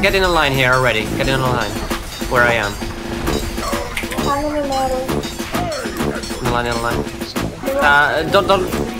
get in a line here already. Get in a line. Where I am. I'm in the middle. In a line, in a line. Don't